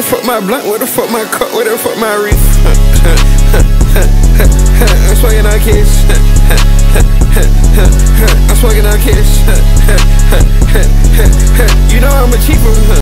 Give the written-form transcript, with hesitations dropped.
fuck my blunt? Where the fuck my cup? Where the fuck my reef? I'm smoking on kids. I'm smoking on kids.